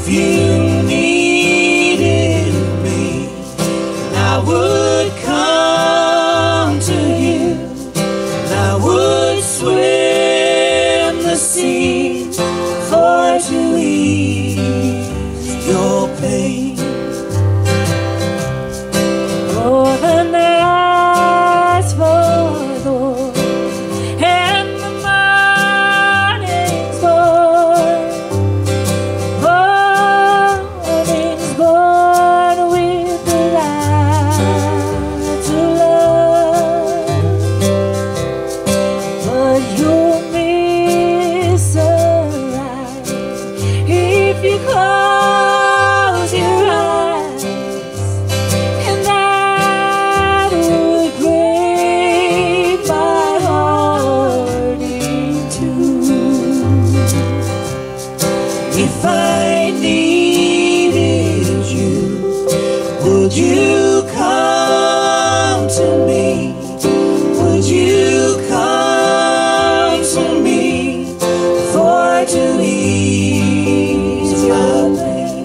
you needed me, I would come to you, and I would swim the sea for to ease your pain. Oh, the night's forlorn and the morning's born. Morning's born with the light to love, but you'll miss a ride if you close your eyes, and that would break my heart in two. If I needed you, would you come to me? Would you come to me for to ease my pain?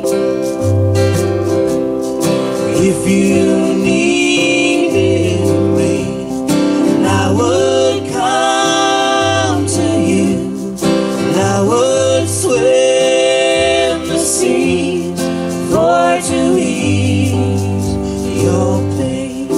If you needed me, and I would come to you, and I would swim the seas for to ease your pain.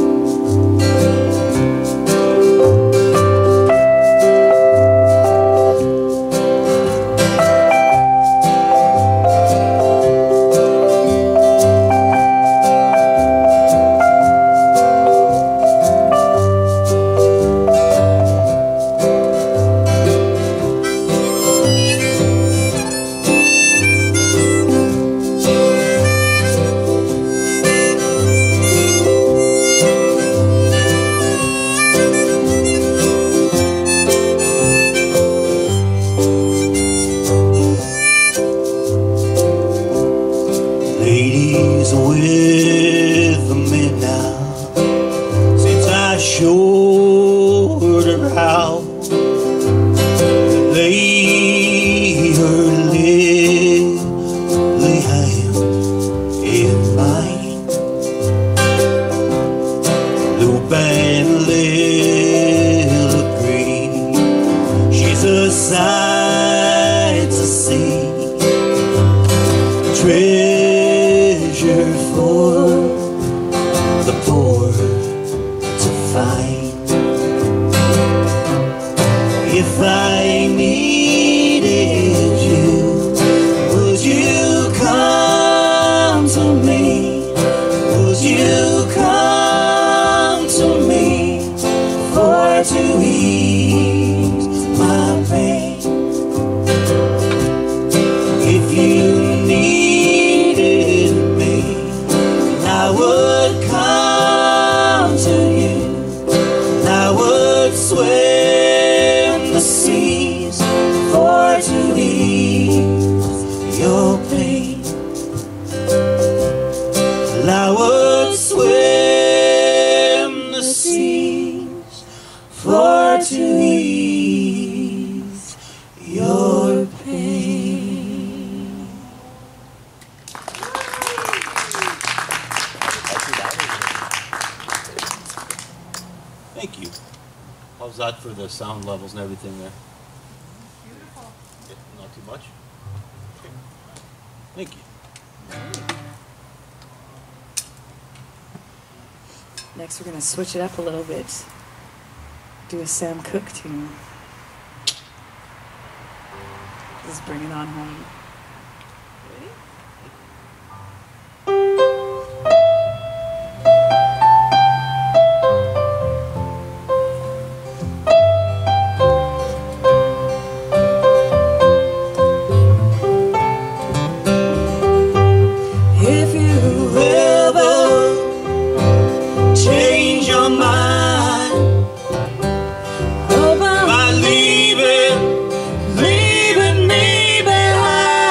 Ladies with me now, since I showed her how to lay her lovely hand in mine. Loop and little green, she's a sight to see, treasure for the poor to find. If I needed you, would you come to me? Would you come to me for to ease my pain? If you needed me, I would come to you, and I would swim the seas for to ease your pain. And I would swim the seas for to ease your pain. Thank you. How's that for the sound levels and everything there? Beautiful. Yeah, not too much? Okay. Thank you. Next, we're going to switch it up a little bit. Do a Sam Cooke tune. This is Bring It On Home. If you ever change your mind by leaving me behind,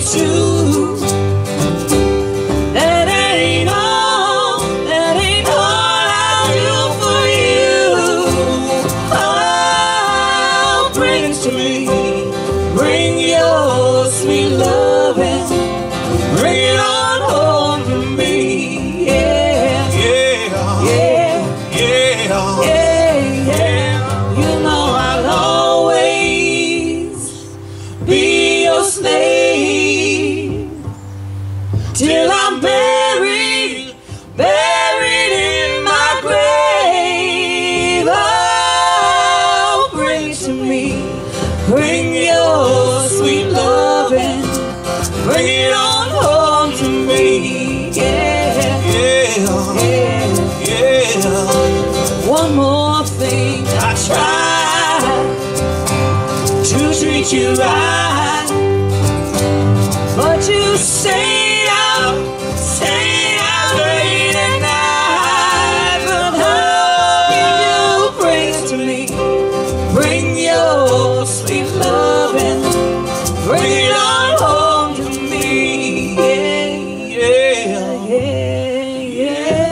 true. That ain't all I'll do for you. Oh, bring it to me. Bring your sweet loving. Bring it on home to me. Yeah, yeah, yeah, yeah, yeah, yeah. You know I'll always be your slave till I'm buried in my grave. Oh, bring it to me. Bring your sweet loving. Bring it on home to me. Yeah, yeah, yeah, yeah. One more thing, I try to treat you right, but you stay out late at night. But oh, you bring it to me. Bring your sweet loving. Bring it on home to me. Yeah, yeah, yeah,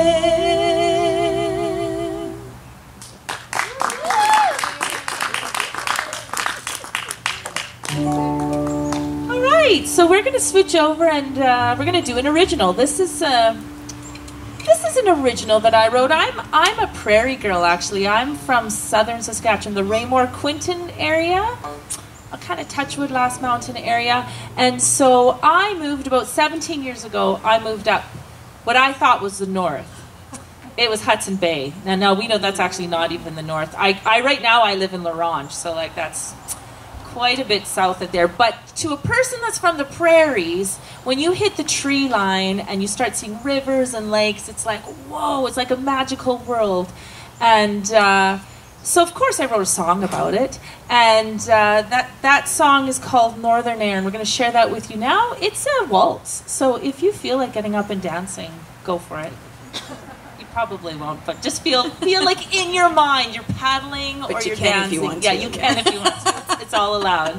All right, so we're going to switch over and we're going to do an original. This is an original that I wrote. I'm a prairie girl, actually. I'm from southern Saskatchewan, the Raymore Quinton area, a kind of Touchwood Last Mountain area. And so I moved about 17 years ago. I moved up what I thought was the north. It was Hudson Bay. Now we know that's actually not even the north. I right now I live in La Ronge, so like that's quite a bit south of there. But to a person that's from the prairies, when you hit the tree line and you start seeing rivers and lakes, it's like, whoa, it's like a magical world. And so of course I wrote a song about it. And that song is called Northern Air, and we're going to share that with you now. It's a waltz, so if you feel like getting up and dancing, go for it. You probably won't, but just feel like in your mind you're paddling or you're dancing. If you want yeah, to. you can if you want to. It's all allowed.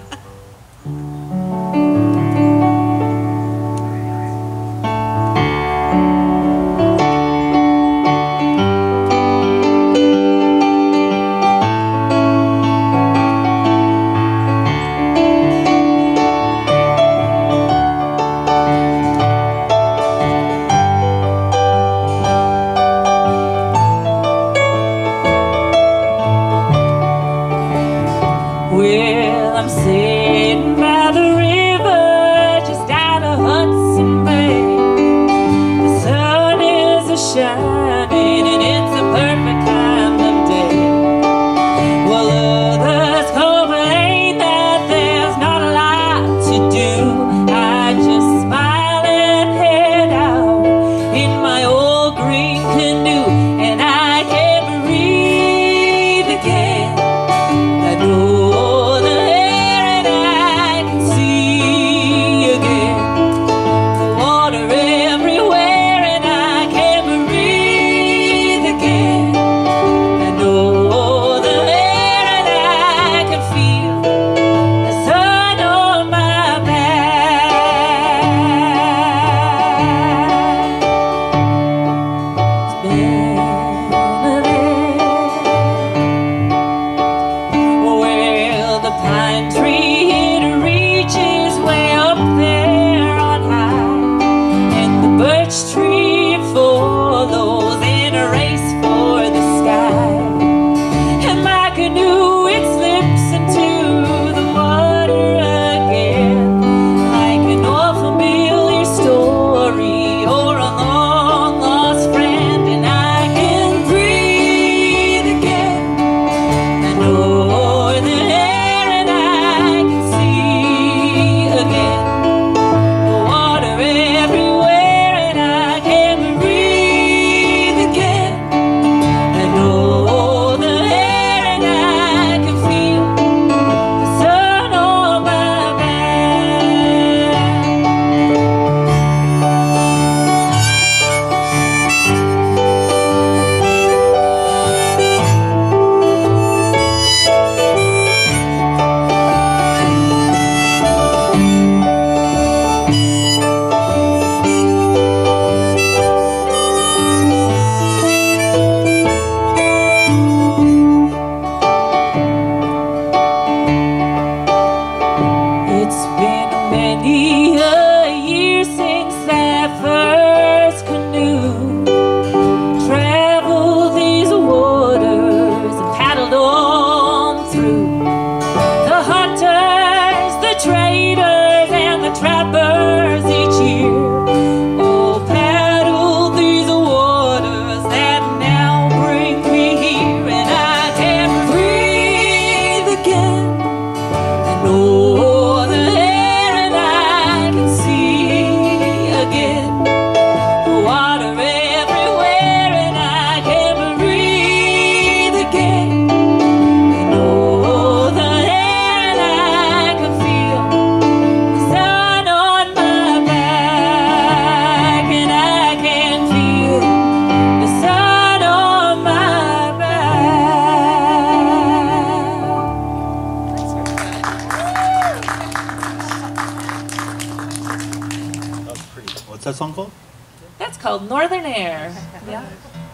Well, I'm sitting by the river just out of Hudson Bay. The sun is a-shining and it's a perfect kind of day. Well, others complain that there's not a lot to do. I just smile and head out in my old green canoe, and I can breathe again. I know the air and that song called? That's called Northern Air. Yeah.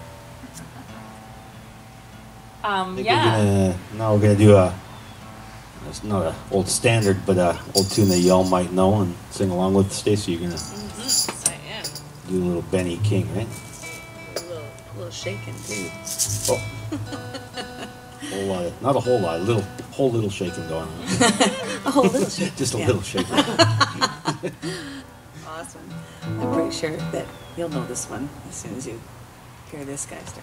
I think Yeah. now we're gonna do it's not an old standard, but a old tune that y'all might know and sing along with. Stacy, you're gonna Yes, I am. do a little Benny King, right? A little shaking too. Oh. Whole lot of, not a whole lot, whole little shaking going on. A whole little shaking. Just a yeah. little shaking. Awesome. I'm pretty sure that you'll know this one as soon as you hear this guy start.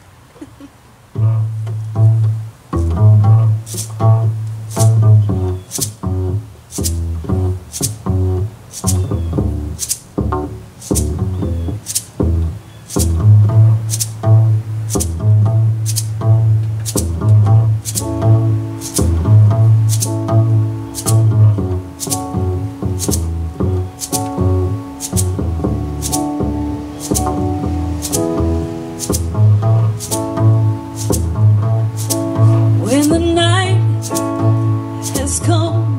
When the night has come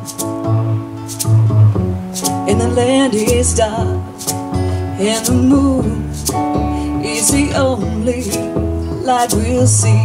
and the land is dark and the moon is the only light we'll see.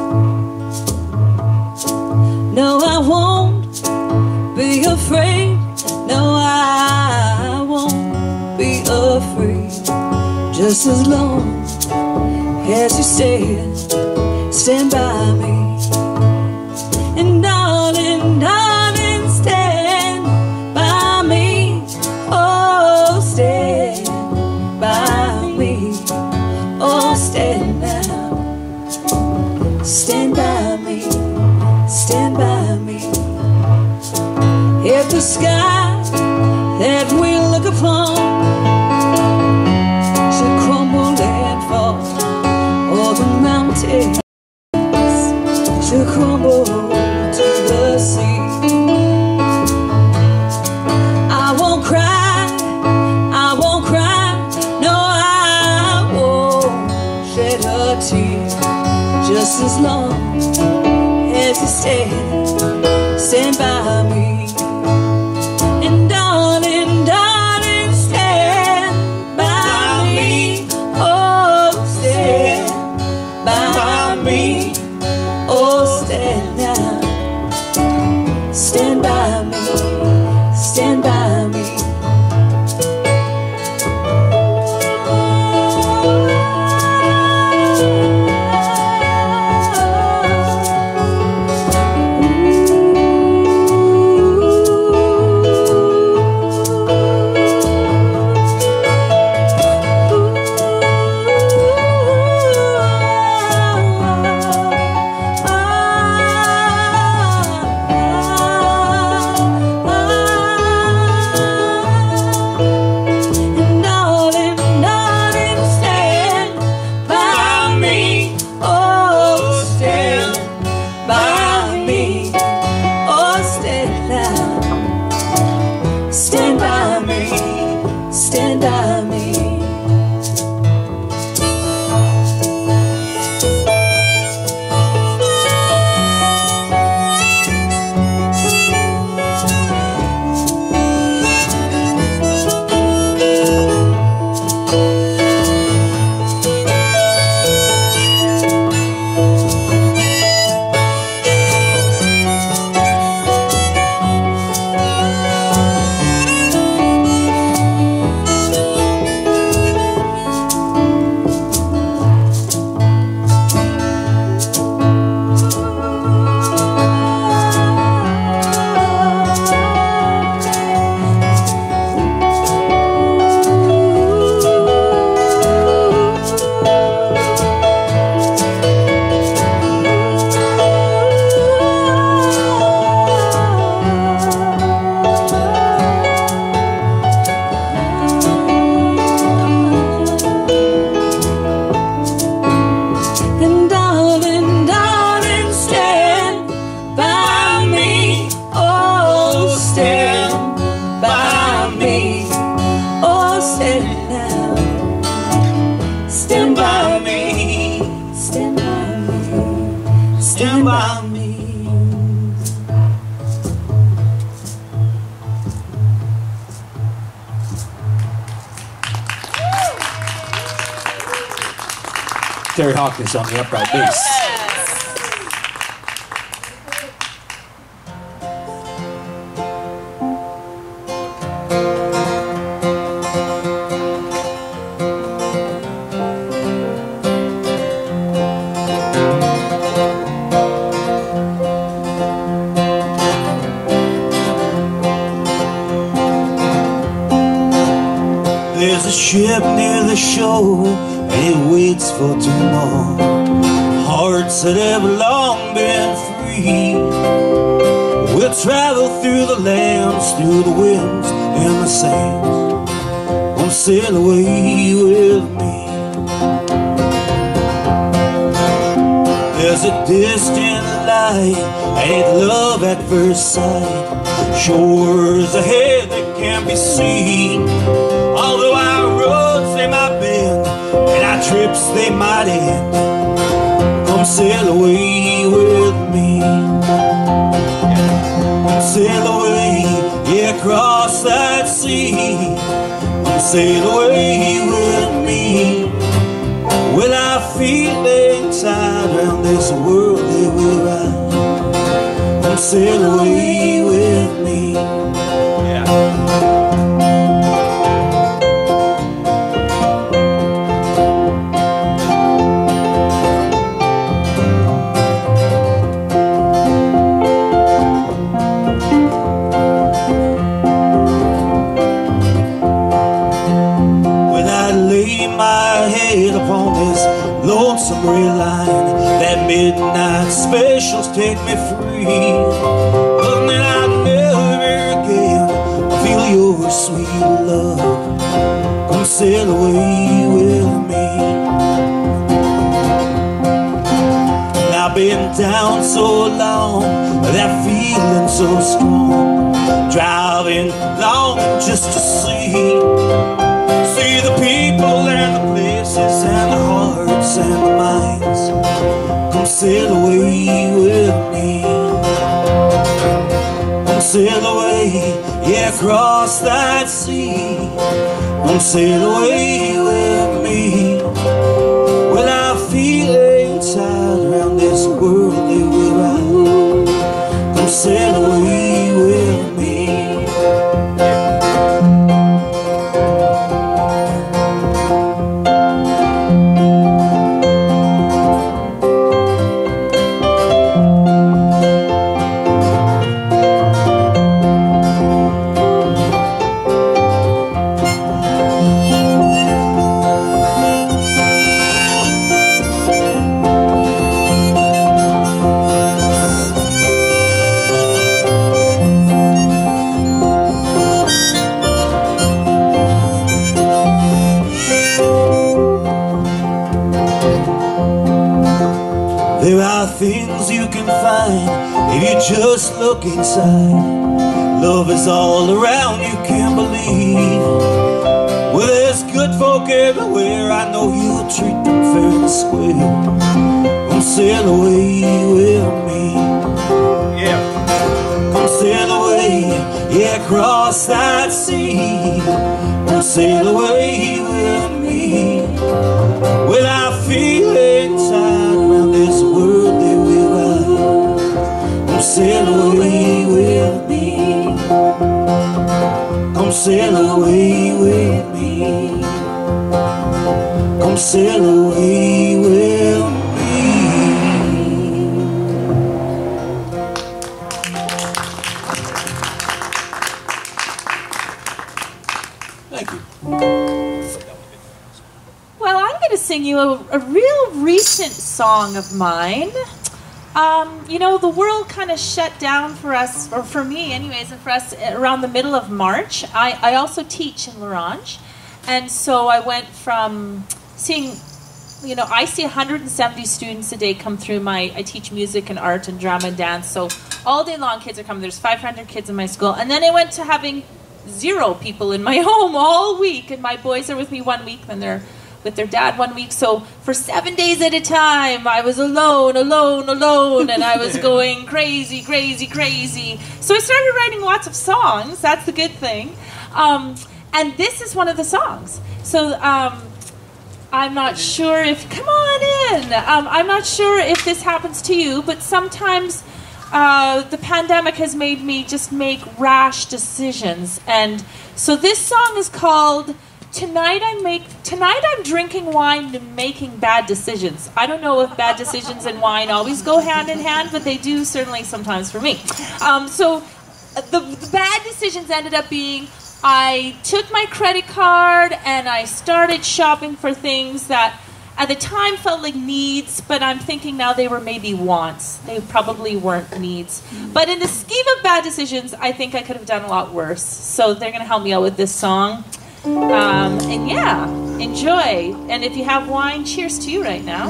No, I won't be afraid. No, I won't be afraid. Just as long as you stand by me. And darling, darling, stand by me. Oh, stand by me. Oh, stand now. Stand by me. Stand by me. If the sky that we look upon should crumble and fall, or the mountains should crumble to the sea, I won't cry, I won't cry, no, I won't shed a tear. Just as long as you stand by me. And darling, darling, stand by me. Oh, stand by me. Oh, stand now. Stand by me. Stand by me. Stand by me. by me. Terry Hawkins on the upright bass. There's a ship near the shore, and it waits for tomorrow. Hearts that have long been free will travel through the lands, through the winds and the sands. Come sail away with me. There's a distant light, ain't love at first sight. Shores ahead that can't be seen. Although our roads they might bend, and our trips they might end, come sail away with me. Come sail away, yeah, across that sea. Come sail away with me. With our feet laid tied round this world they will ride. Come sail away with me. Upon this lonesome rail line, that midnight specials take me free. But then I'll never again feel your sweet love. Come sail away with me. And I've been down so long, that feeling so strong, driving long just to see the people and the places and the hearts and the minds. Come sail away with me. Come sail away, yeah, across that sea. Come sail away with me. Well, our feet laid tied around this world they will ride. Come sail away with me. There are things you can find if you just look inside. Love is all around, you can't believe. Well, there's good folk everywhere, I know you'll treat them fair and square. Come sail away with me. Yeah. Come sail away, yeah, across that sea. Come sail away with me. Well, I feel inside around this world they will ride. Come sail away with me. Come sail away with me. Come sail away with me. Thank you. Well, I'm going to sing you a real recent song of mine. You know, the world kind of shut down for us, or for me anyways, and for us around the middle of March. I also teach in L'Orange, and so I went from seeing, you know, I see 170 students a day come through I teach music and art and drama and dance, so all day long kids are coming. There's 500 kids in my school, and then I went to having 0 people in my home all week, and my boys are with me 1 week, then they're with their dad 1 week. So for 7 days at a time, I was alone, and I was going crazy. So I started writing lots of songs. That's the good thing. And this is one of the songs. So I'm not sure if, come on in. I'm not sure if this happens to you, but sometimes the pandemic has made me just make rash decisions. And so this song is called Tonight I'm Drinking Wine and Making Bad Decisions. I don't know if bad decisions and wine always go hand in hand, but they do certainly sometimes for me. So the bad decisions ended up being I took my credit card and I started shopping for things that at the time felt like needs, but I'm thinking now they were maybe wants. They probably weren't needs. But in the scheme of bad decisions, I think I could have done a lot worse. So they're going to help me out with this song. And yeah, enjoy. And if you have wine, cheers to you right now.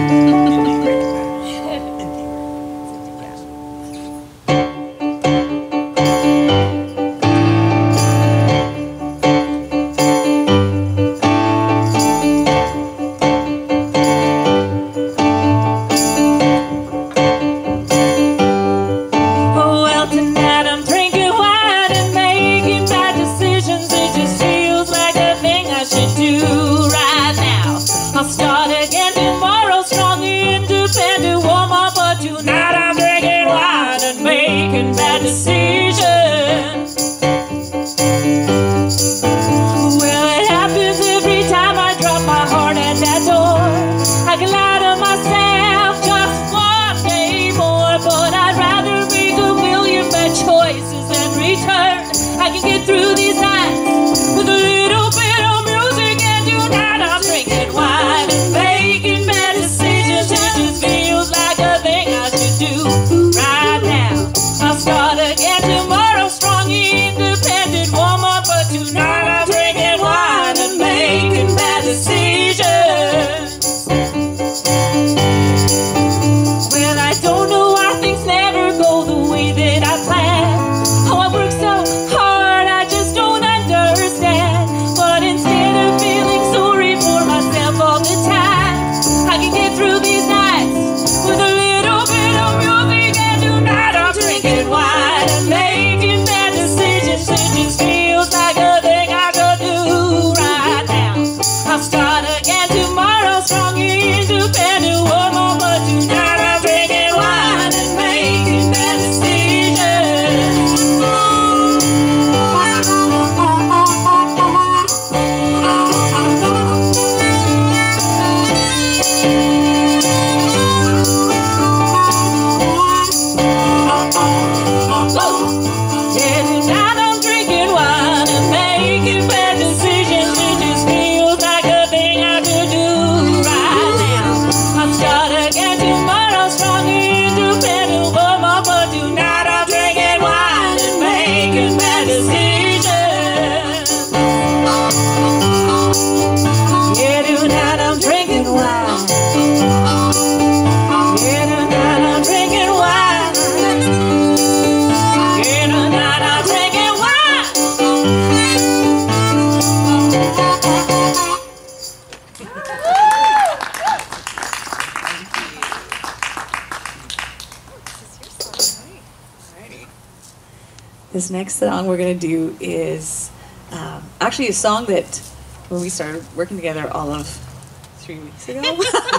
This next song we're going to do is actually a song that when we started working together all of 3 weeks ago.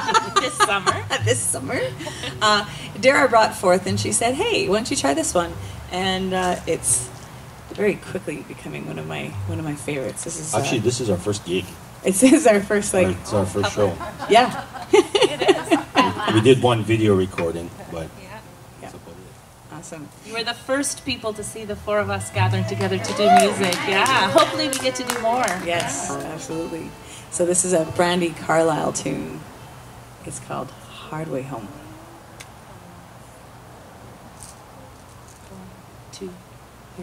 This summer. Dara brought forth and she said, hey, why don't you try this one? And it's very quickly becoming one of my favorites. This is actually this is our first gig. It is our first It's our first show. Yeah. It is. We did one video recording, but Yeah. Awesome. You were the first people to see the four of us gathering together to do music. Yeah, hopefully we get to do more. Yes, absolutely. So this is a Brandi Carlile tune. It's called Hard Way Home. 1, 2, 3.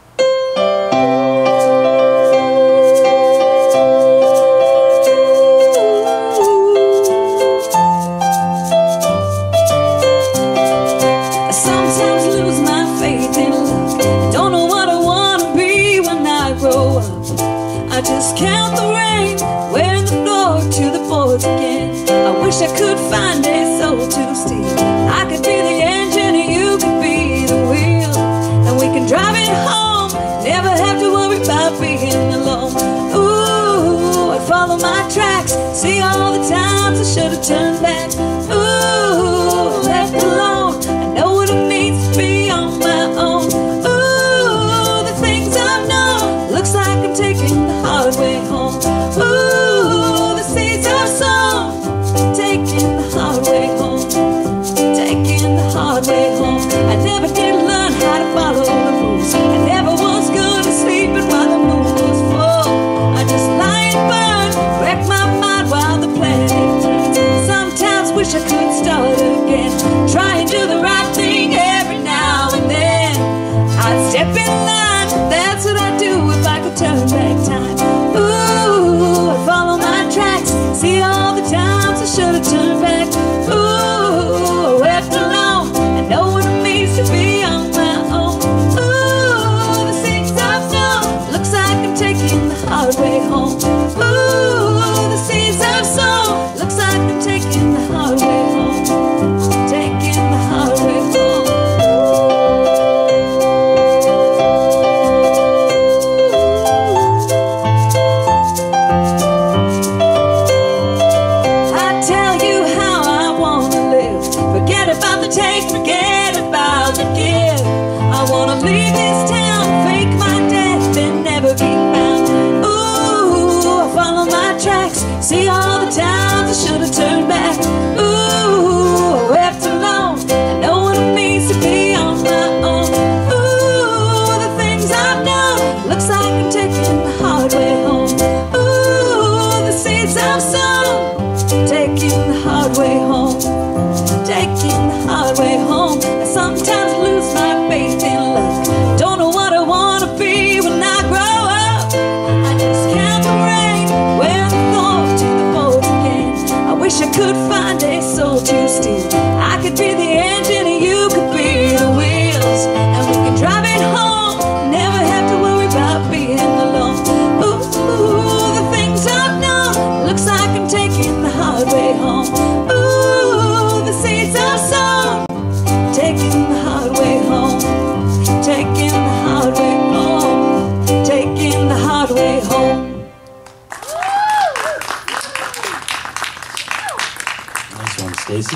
I just count the rain, wearing the floor to the boards again. I wish I could find a soul to steal. I could be the engine and you could be the wheel, and we can drive it home, never have to worry about being alone. Ooh, I'd follow my tracks, see have turned back. Ooh, left alone, I know what it means to be on my own. Ooh, the things I've known, looks like I'm taking the hard way home. Ooh, the seeds I've sown, taking the hard way home, taking the hard way home. I never did learn how to follow the rules. I never was good at sleeping while the moon was full. I just lie and burn, wreck my mind while the planet turns. Sometimes wish I could start again, try and do the right thing every now and then. I'd step in line, that's what I'd do if I could turn back time. Ooh, I'd follow my tracks, see all the times I should have turned back. Ooh, left alone, I know what it means to be on my own. Ooh, the things I've done, looks like I'm taking the hard way home. Ooh, the seeds I've sown, looks like I'm taking the hard way home, taking the hard way home. I tell you how I wanna live, forget about the take, forget about the give. I wanna leave this town, fake my death and never be found. Ooh, I follow my tracks, see all the times I should have turned back. Ooh, I wept alone, I know what it means to be on my own. Ooh, the things I've known, looks like I'm taking the hard way home. Ooh, the seeds I've sown, taking the hard way home, taking the hard way home. I sometimes lose my faith in luck, don't know what I wanna be when I grow up. I just count the rain, wear the thorn to the boat again. I wish I could find a soul to steal, I could be the engine and you could be the wheels, and we can drive it home, never have to worry about being alone. Ooh, the things I've known, looks like I'm taking the hard way home. Ooh, the seeds I've sown, taking the hard way home, taking the hard way home, taking the hard way home. Nice one, Stacy.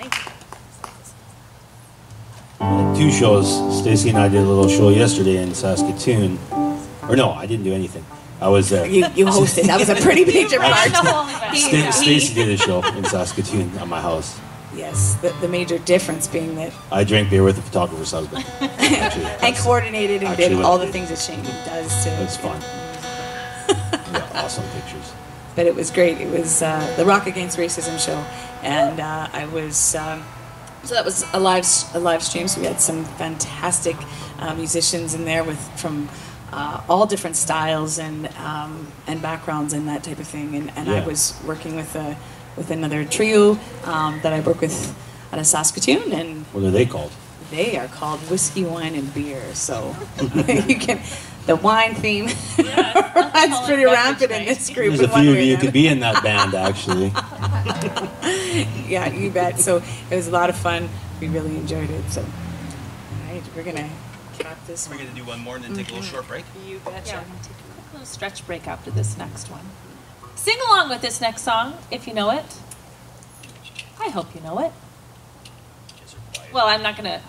Two shows. Stacy and I did a little show yesterday in Saskatoon. Or no, I didn't do anything. I was there. You hosted, that was a pretty major part. Stacy did a show in Saskatoon at my house. Yes, the major difference being that I drank beer with the photographer's husband. Actually, and coordinated and actually did what all I the did. things that Shane does to. It's fun. Yeah, awesome pictures. But it was great. It was the Rock Against Racism show, and I was so that was a live stream. So we had some fantastic musicians in there from all different styles and backgrounds and that type of thing. And Yeah. I was working with another trio that I work with out of Saskatoon, and What are they called? they are called Whiskey, Wine, and Beer. So you can, the wine theme runs pretty rampant in this group. There's a in one few of way or you another. could be in that band, actually. Yeah, you bet. So it was a lot of fun. We really enjoyed it. So, all right, we're gonna cap this. We're going to do one more and then take a little short break. You betcha. Yeah, we're gonna take a little stretch break after this next one. Sing along with this next song if you know it. I hope you know it. Well, I'm not gonna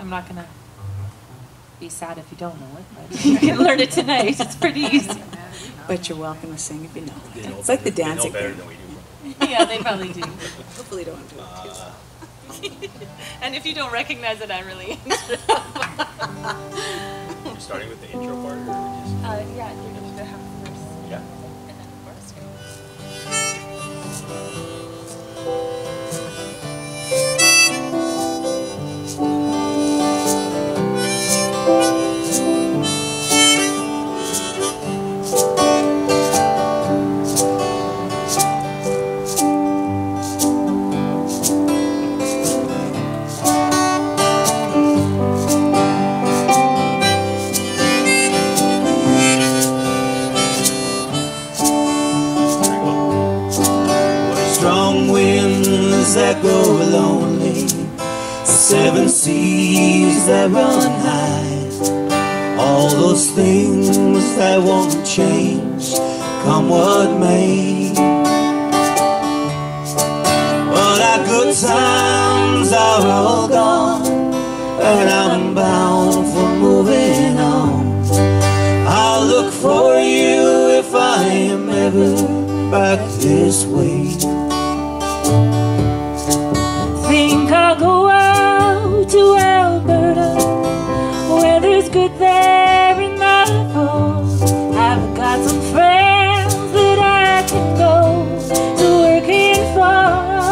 be sad if you don't know it, but you can learn it tonight. It's pretty easy. But you're welcome to sing if you know. It's like the dancing They know better thing. than we do. Yeah, they probably do. Hopefully, don't do it. And if you don't recognize it, I'm really. We're starting with the intro part, or just Yeah, you're gonna have the verse yeah. and then the chorus. Strong winds that go lonely, seven seas that run high, all those things that won't change, come what may. But times are all gone, and I'm bound for moving on. I'll look for you if I am ever back this way. Think I'll go out to Alberta, weather's good there in the fall. I've got some friends that I can go to working for.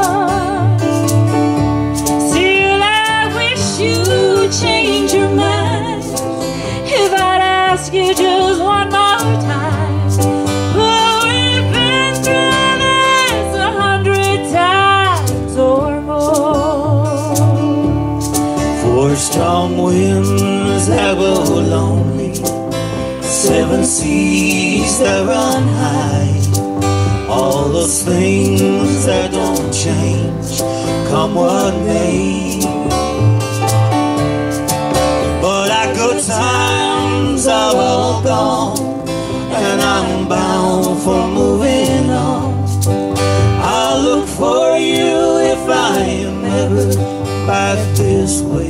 Still I wish you'd change your mind if I'd ask you just one more time. But we've been through this 100 times or more. Four strong winds that blow lonely, seven seas that run high, all those things that don't change, come what may. But our good times are all gone, and I'm bound for moving on. I'll look for you if I am ever back this way.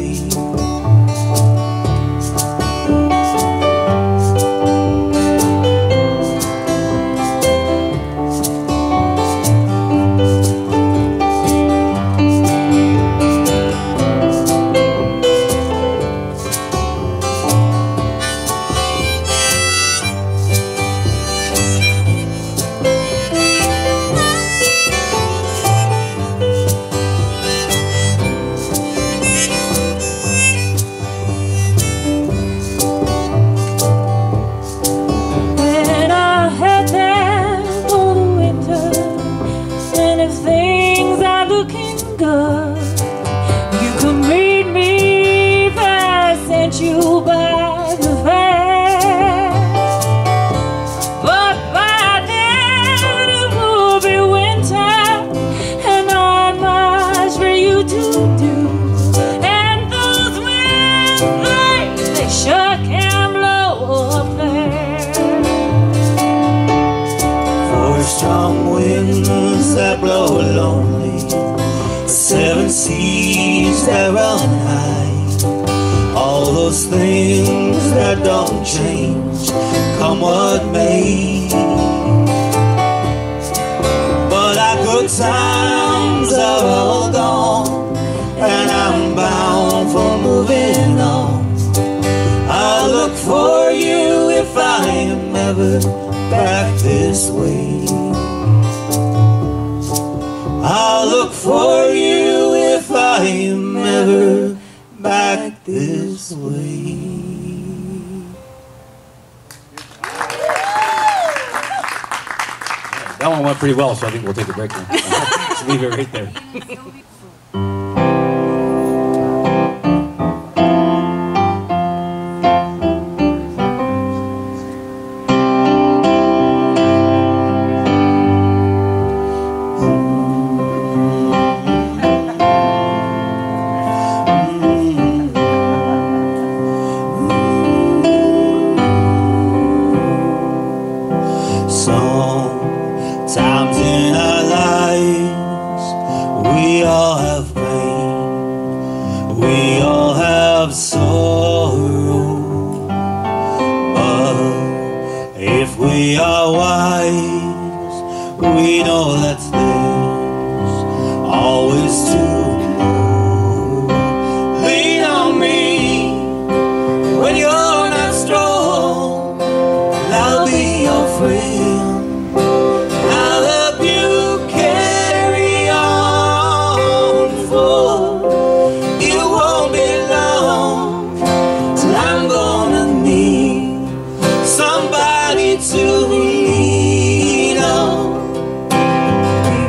Strong winds that blow lonely, seven seas that run high, all those things that don't change, come what may. But our good times are all gone, and I'm bound for moving on. I'll look for you if I am ever back this way. I'll look for you if I am ever back this way. That one went pretty well, so I think we'll take a break now. Just leave it right there. Sometimes in our lives we all have pain, we all have sorrow. But if we are wise, we know that there's always tomorrow. Lean on me when you're not strong, and I'll be your friend. To lean on,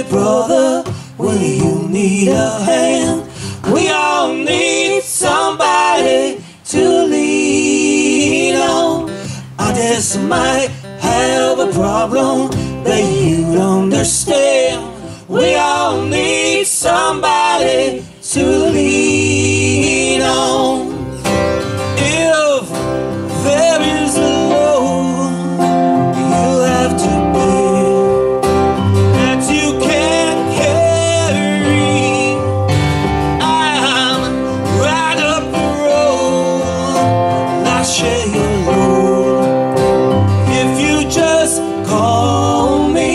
brother when you need a hand. We all need somebody to lean on. I just might have a problem that you'd understand. We all need somebody to lean on. If there is a load you have to bear that you can't carry, I'm right up the road. I'll share your load if you just call me.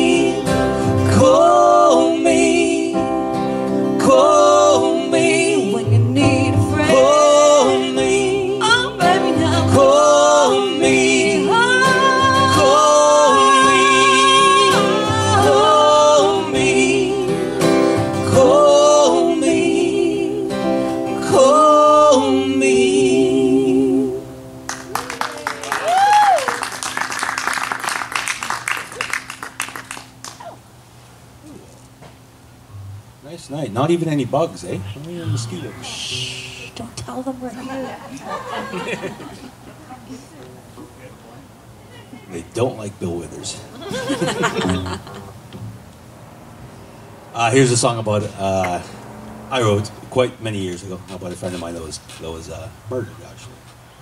Call me, call me When you need a friend. call me, Oh, baby, now. call me, call me, call me, call me. Nice night. Not even any bugs, eh? Not even mosquitoes. Shh, don't tell them we're here. They don't like Bill Withers. Here's a song about I wrote quite many years ago about a friend of mine that was murdered, actually.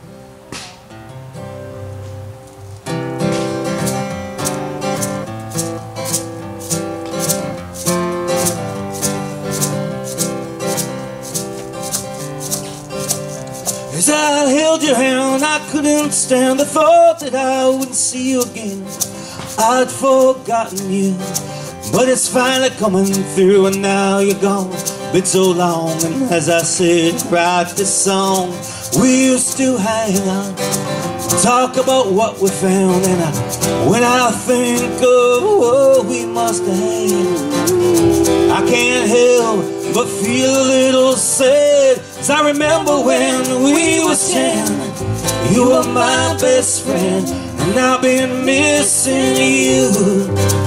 As I held your hand, I couldn't stand the thought that I wouldn't see you again. I'd forgotten you, but it's finally coming through, and now you're gone. Been so long, and as I said, write this song. We used to hang out, talk about what we found, and when I think of what we must have had, I can't help but feel a little sad. 'Cause I remember when we was 10, you were my best friend, and I've been missing you.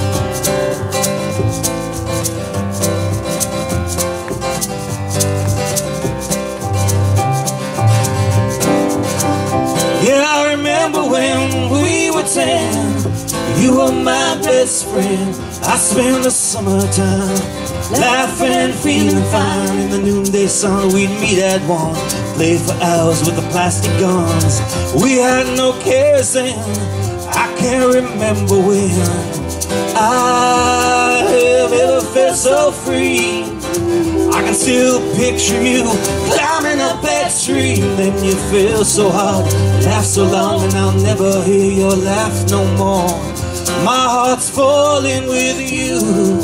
Yeah, I remember when we were 10, you were my best friend. I spent the summertime laughing and feeling fine. In the noonday sun we'd meet at 1, play for hours with the plastic guns. We had no cares then, I can't remember when I have ever felt so free. I can still picture you climbing up that tree. Then you feel so hard, laugh so long, and I'll never hear your laugh no more. My heart's falling with you.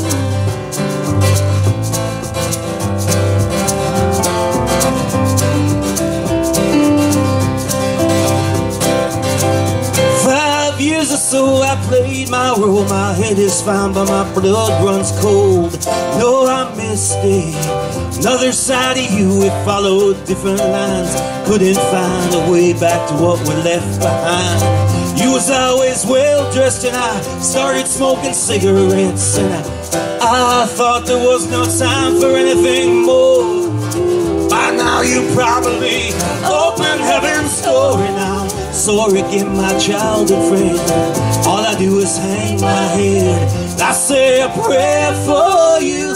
Years or so I played my role. My head is fine but my blood runs cold. No, I missed it. Another side of you, we followed different lines. Couldn't find a way back to what we left behind. You was always well dressed and I started smoking cigarettes, and I thought there was no time for anything more. By now you probably opened heaven's door, and I'm sorry again, my childhood friend. All I do is hang my head, I say a prayer for you.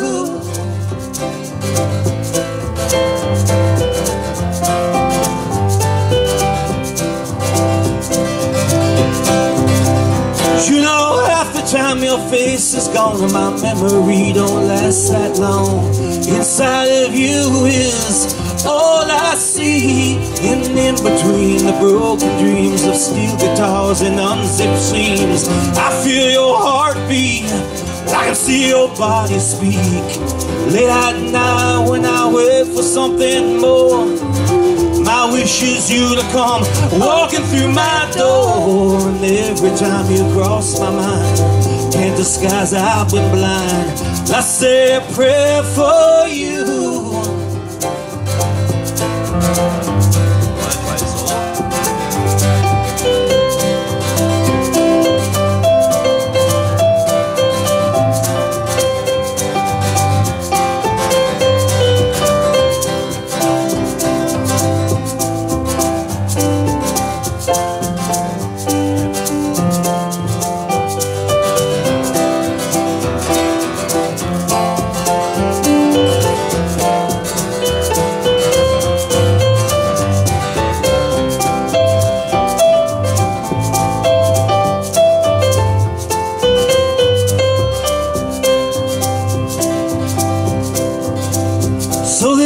You know, half the time your face is gone and my memory don't last that long. Inside of you is all I see, and in between the broken dreams of steel guitars and unzipped seams, I feel your heartbeat, I can see your body speak. Late at night when I wait for something more, my wish is you to come walking through my door. And every time you cross my mind, can't disguise I've been blind. I say a prayer for you.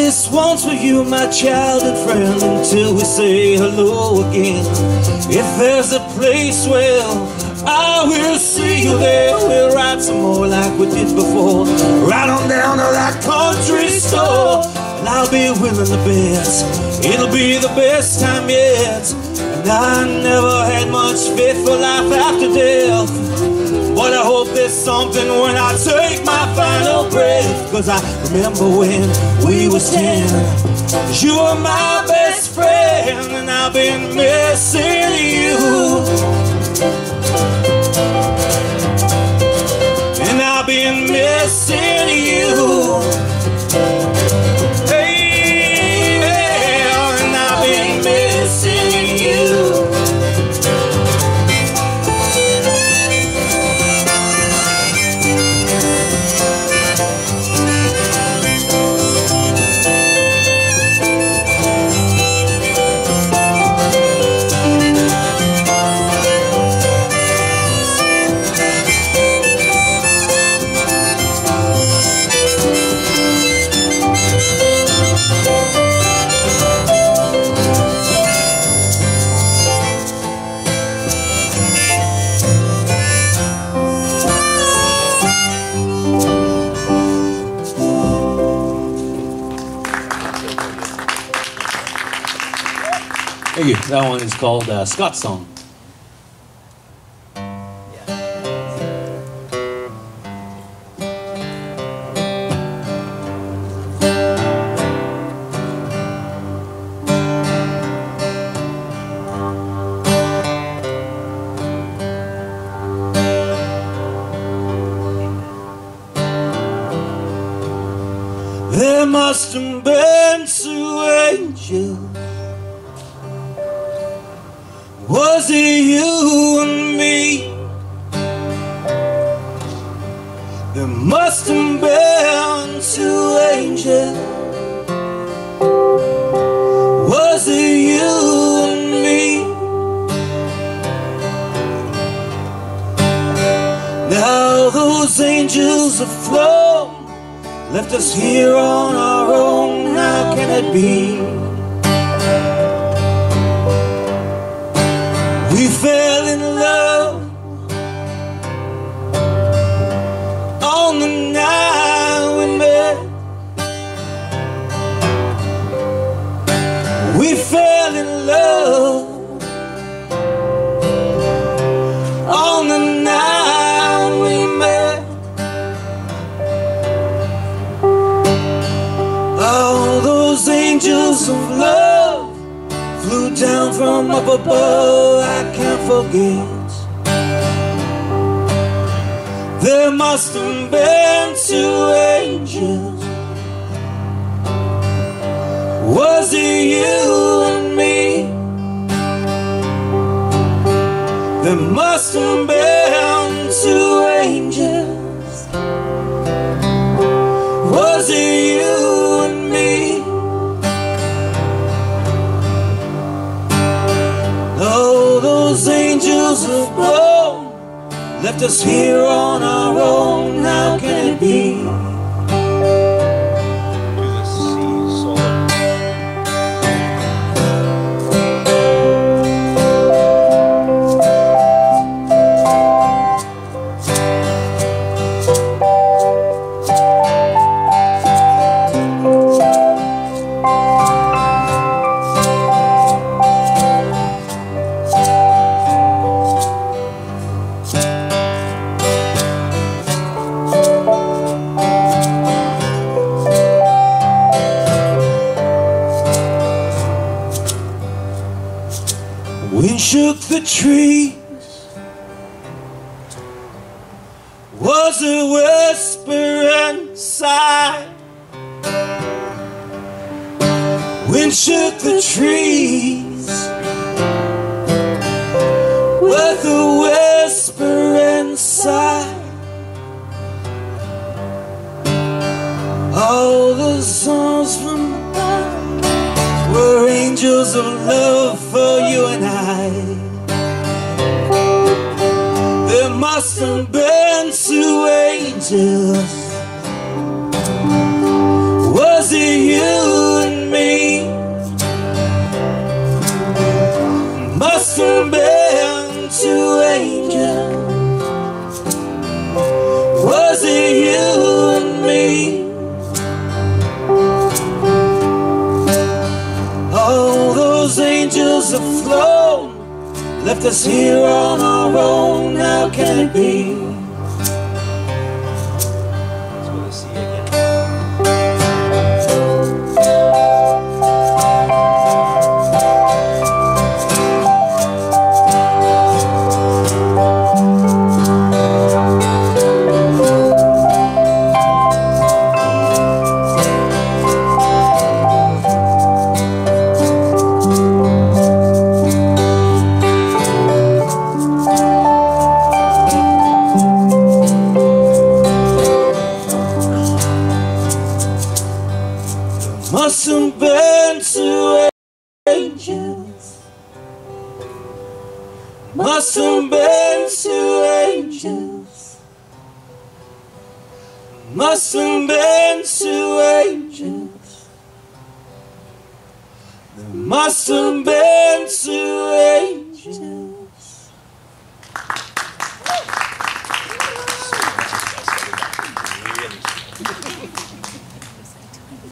this one's for you, my childhood friend, until we say hello again. If there's a place, well, I will see you there. We'll ride some more like we did before. Right on down to that country store, and I'll be willing to bet it'll be the best time yet. And I never had much faith for life after death, but I hope there's something when I take my final breath. Cause I remember when we was 10, you were my best friend, and I've been missing you. And I've been missing you. Hey, yeah, and I've been missing you. Thank you. That one is called Scott's Song. There must have been two angels. Was it you and me? There must have been two angels. Was it you and me? Now those angels have flown, left us here on our own. How can it be? We fell in love on the night we met. We fell in love on the night we met. All those angels of love flew down from up above. I can't forget. There must have been two angels. Was it you and me? There must have been two angels. Was it you and me? Oh, those angels have blown, left us here on our own. How can it be? Do the C solo. Wind shook the trees. Was a whisper inside. Wind shook the trees with a whisper inside. All the songs from above were angels of love for you and I. There must have been two angels. Was it you angels have flown, left us here on our own. How can it be? Let's go to sea again. Must have been two angels. Must have been two angels. Must have been two angels. There must have been two angels.